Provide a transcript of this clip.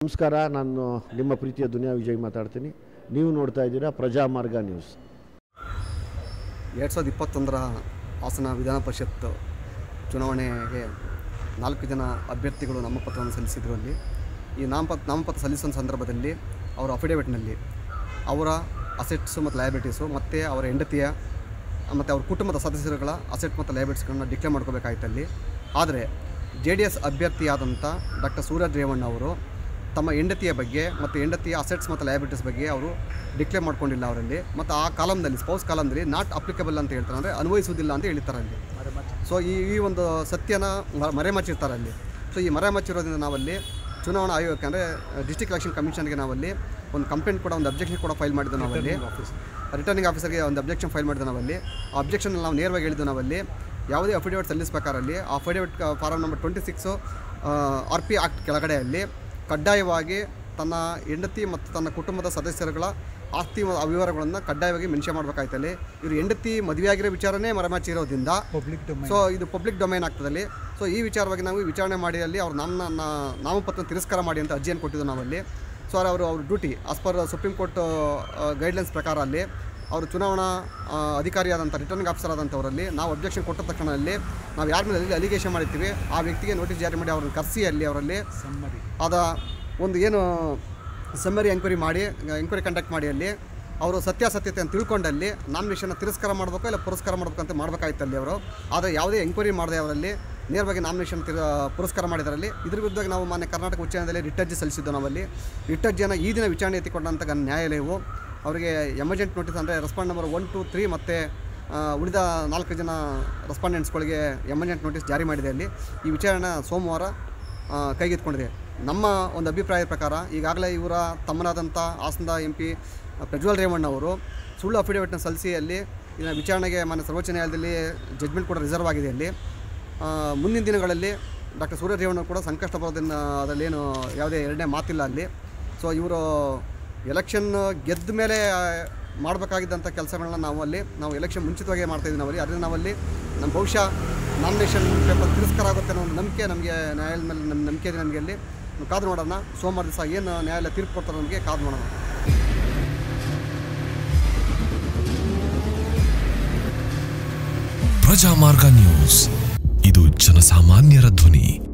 ನಮಸ್ಕಾರ, ನಾನು ನಿಮ್ಮ ಪ್ರೀತಿಯ ದುನಿಯಾ ವಿಜಯ್ ಮಾತಾಡ್ತೀನಿ. ನೀವು ನೋಡ್ತಾ ಇದ್ದೀರಾ ಪ್ರಜಾಮಾರ್ಗ ನ್ಯೂಸ್. 2021 ಹಾಸನ ವಿಧಾನ ಪರಿಷತ್ ಚುನಾವಣೆಗೆ 4 ಜನ ಅಭ್ಯರ್ಥಿಗಳು ನಾಮಪತ್ರವನ್ನು ಸಲ್ಲಿಸಿದ್ರು. ಅಲ್ಲಿ ಈ ನಾಮಪತ್ರ ಸಲ್ಲಿಸುವ ಸಂದರ್ಭದಲ್ಲಿ ಅವರ ಅಫಿಡೇವಿಟ್ನಲ್ಲಿ ಅವರ ಅಸೆಟ್ಸು ಮತ್ತು ಲಯಬಿಲಿಟೀಸು ಮತ್ತು ಅವರ ಹೆಂಡತಿಯ ಮತ್ತು ಅವ್ರ ಕುಟುಂಬದ ಸದಸ್ಯರುಗಳ ಅಸೆಟ್ ಮತ್ತು ಲಯಬಿಲಿಟೀಸ್ಗಳನ್ನ ಡಿಕ್ಲೇರ್ ಮಾಡ್ಕೋಬೇಕಾಯ್ತಲ್ಲಿ. ಆದರೆ JDS ಅಭ್ಯರ್ಥಿಯಾದಂಥ ಡಾಕ್ಟರ್ ಸೂರಜ್ ರೇವಣ್ಣ ಅವರು ತಮ್ಮ ಹೆಂಡತಿಯ ಬಗ್ಗೆ ಮತ್ತು ಹೆಂಡತಿಯ ಅಸೆಟ್ಸ್ ಮತ್ತು ಲಯಬಿಲಿಟೀಸ್ ಬಗ್ಗೆ ಅವರು ಡಿಕ್ಲೇರ್ ಮಾಡ್ಕೊಂಡಿಲ್ಲ ಅವರಲ್ಲಿ. ಮತ್ತು ಆ ಕಾಲಮ್ನಲ್ಲಿ ಸ್ಪೌಸ್ ಕಾಲಮ್ನಲ್ಲಿ ನಾಟ್ ಅಪ್ಲಿಕಬಲ್ ಅಂತ ಹೇಳ್ತಾರೆ, ಅಂದರೆ ಅನ್ವಯಿಸುವುದಿಲ್ಲ ಅಂತ ಹೇಳಿರ್ತಾರೆ ಅಲ್ಲಿ. ಸೊ ಈ ಒಂದು ಸತ್ಯನ ಮರೆಮಾಚಿರ್ತಾರೆ ಅಲ್ಲಿ. ಸೊ ಈ ಮರೆಮಾಚಿರೋದ್ರಿಂದ ನಾವಲ್ಲಿ ಚುನಾವಣಾ ಆಯೋಗಕ್ಕೆ ಅಂದರೆ ಡಿಸ್ಟ್ರಿಕ್ಟ್ ಎಲೆಕ್ಷನ್ ಕಮಿಷನ್ಗೆ ನಾವಲ್ಲಿ ಒಂದು ಕಂಪ್ಲೇಂಟ್ ಕೂಡ ಒಂದು ಅಬ್ಜೆಕ್ಷನ್ ಕೂಡ ಫೈಲ್ ಮಾಡಿದ್ದು ನಾವಲ್ಲಿ. ರಿಟರ್ನಿಂಗ್ ಆಫೀಸರ್ಗೆ ಒಂದು ಅಬ್ಜೆಕ್ಷನ್ ಫೈಲ್ ಮಾಡಿದ್ದು ನಾವಲ್ಲಿ. ಆ ಅಬ್ಜೆಕ್ಷನ್ ನಾವು ನೇರವಾಗಿ ಹೇಳಿದ್ದು ನಾವಲ್ಲಿ ಯಾವುದೇ ಅಫಿಡೇವಿಟ್ ಸಲ್ಲಿಸಬೇಕಾರಲ್ಲಿ ಆ affidavit form number 26 RP act ಕೆಳಗಡೆ ಅಲ್ಲಿ ಕಡ್ಡಾಯವಾಗಿ ತನ್ನ ಹೆಂಡತಿ ಮತ್ತು ತನ್ನ ಕುಟುಂಬದ ಸದಸ್ಯರುಗಳ ಆಸ್ತಿ ವಿವರಗಳನ್ನು ಕಡ್ಡಾಯವಾಗಿ ಮೆನ್ಷನ್ ಮಾಡಬೇಕಾಯ್ತಲ್ಲಿ. ಇವರು ಹೆಂಡತಿ ಮದುವೆಯಾಗಿರೋ ವಿಚಾರನೇ ಮರೆಮಾಚಿರೋದ್ರಿಂದ ಸೊ ಇದು ಪಬ್ಲಿಕ್ ಡೊಮೈನ್ ಆಗ್ತದಲ್ಲಿ. ಸೊ ಈ ವಿಚಾರವಾಗಿ ನಾವು ವಿಚಾರಣೆ ಮಾಡಿ ಅಲ್ಲಿ ಅವ್ರ ನಾಮಪತ್ರ ತಿರಸ್ಕಾರ ಮಾಡಿ ಅಂತ ಅರ್ಜಿಯನ್ನು ಕೊಟ್ಟಿದ್ದು ನಾವಲ್ಲಿ. ಸೊ ಅವ್ರ duty as per supreme court guidelines ಪ್ರಕಾರ ಅಲ್ಲಿ ಅವರು ಚುನಾವಣಾ ಅಧಿಕಾರಿಯಾದಂಥ ರಿಟರ್ನಿಂಗ್ ಆಫೀಸರ್ ಆದಂಥವರಲ್ಲಿ ನಾವು ಅಬ್ಜೆಕ್ಷನ್ ಕೊಟ್ಟ ತಕ್ಷಣದಲ್ಲಿ ನಾವು ಯಾರ ಮೇಲೆ ಅಲಿಗೇಷನ್ ಮಾಡಿರ್ತೀವಿ ಆ ವ್ಯಕ್ತಿಗೆ ನೋಟಿಸ್ ಜಾರಿ ಮಾಡಿ ಅವ್ರನ್ನ ಕರೆಸಿ ಅಲ್ಲಿ ಅವರಲ್ಲಿ ಅದ ಒಂದು ಏನು ಸಮ್ಮರಿ ಎಂಕ್ವೈರಿ ಕಂಡಕ್ಟ್ ಮಾಡಿ ಅಲ್ಲಿ ಅವರು ಸತ್ಯಾಸತ್ಯತೆಯನ್ನು ತಿಳ್ಕೊಂಡಲ್ಲಿ ನಾಮಿನೇಷನ್ನ ತಿರಸ್ಕಾರ ಮಾಡಬೇಕು ಇಲ್ಲ ಪುರಸ್ಕಾರ ಮಾಡಬೇಕು ಅಂತ ಮಾಡಬೇಕಾಯ್ತಲ್ಲಿ ಅವರು. ಆದರೆ ಯಾವುದೇ ಎಂಕ್ವೈರಿ ಮಾಡದೆ ಅವರಲ್ಲಿ ನೇರವಾಗಿ ನಾಮಿನೇಷನ್ ಪುರಸ್ಕಾರ ಮಾಡಿದರಲ್ಲಿ ಇದ್ರ ವಿರುದ್ಧವಾಗಿ ನಾವು ಮಾನ್ಯ ಕರ್ನಾಟಕ ಉಚ್ಚ ನ್ಯಾಯಾಲಯದಲ್ಲಿ ರಿಟ್ ಅರ್ಜಿ ಸಲ್ಲಿಸಿದ್ದು ನಾವಲ್ಲಿ. ರಿಟ್ ಅರ್ಜಿಯನ್ನು ಈ ದಿನ ವಿಚಾರಣೆ ಎತ್ತಿಕೊಂಡಂಥ ನ್ಯಾಯಾಲಯವು ಅವರಿಗೆ ಎಮರ್ಜೆಂಟ್ ನೋಟಿಸ್ ಅಂದರೆ ರೆಸ್ಪಾಂಡ್ ನಂಬರ್ 1, 2, 3 ಮತ್ತು ಉಳಿದ 4 ಜನ ರೆಸ್ಪಾಂಡೆಂಟ್ಸ್ಗಳಿಗೆ ಎಮರ್ಜೆಂಟ್ ನೋಟಿಸ್ ಜಾರಿ ಮಾಡಿದೆ. ಅಲ್ಲಿ ಈ ವಿಚಾರಣೆ ಸೋಮವಾರ ಕೈಗೆತ್ತಿಕೊಂಡಿದೆ. ನಮ್ಮ ಒಂದು ಅಭಿಪ್ರಾಯದ ಪ್ರಕಾರ ಈಗಾಗಲೇ ಇವರ ತಮ್ಮನಾದಂಥ ಹಾಸನದ MP ಪ್ರಜ್ವಲ್ ರೇವಣ್ಣ ಅವರು ಸುಳ್ಳು ಅಫಿಡೇವಿಟ್ನ ಸಲ್ಲಿಸಿ ಅಲ್ಲಿ ಇದನ್ನು ವಿಚಾರಣೆಗೆ ಮಾನ್ಯ ಸರ್ವೋಚ್ಚ ನ್ಯಾಯಾಲಯದಲ್ಲಿ ಜಡ್ಜ್ಮೆಂಟ್ ಕೂಡ ರಿಸರ್ವ್ ಆಗಿದೆ. ಅಲ್ಲಿ ಮುಂದಿನ ದಿನಗಳಲ್ಲಿ ಡಾಕ್ಟರ್ ಸೂರಜ್ ರೇವಣ್ಣ ಕೂಡ ಸಂಕಷ್ಟ ಬರೋದನ್ನು ಅದರಲ್ಲೇನು ಯಾವುದೇ ಎರಡನೇ ಮಾತಿಲ್ಲ ಅಲ್ಲಿ. ಸೊ ಇವರು ಎಲೆಕ್ಷನ್ ಗೆದ್ದ ಮೇಲೆ ಮಾಡಬೇಕಾಗಿದ್ದಂಥ ಕೆಲಸಗಳನ್ನ ನಾವು ಎಲೆಕ್ಷನ್ ಮುಂಚಿತವಾಗಿ ಮಾಡ್ತಾಯಿದ್ದೀವಿ ನಾವಲ್ಲಿ. ಅದರಿಂದ ನಾವಲ್ಲಿ ನಮ್ಮ ಬಹುಶಃ ನಾಮಿನೇಷನ್ ಪೇಪರ್ ತಿರಸ್ಕಾರ ಆಗುತ್ತೆ ಅನ್ನೋ ಒಂದು ನಂಬಿಕೆ ನಮಗೆ ನ್ಯಾಯಾಲಯದ ಮೇಲೆ ನಂಬಿಕೆ ಇದೆ ನಮಗೆ. ಅಲ್ಲಿ ಕಾದು ನೋಡೋಣ, ಸೋಮವಾರ ದಿವಸ ಏನು ನ್ಯಾಯಾಲಯ ತೀರ್ಪು ಕೊಡ್ತಾರೆ ನಮಗೆ ಕಾದು ನೋಡೋಣ. ಪ್ರಜಾಮಾರ್ಗ ನ್ಯೂಸ್, ಇದು ಜನಸಾಮಾನ್ಯರ ಧ್ವನಿ.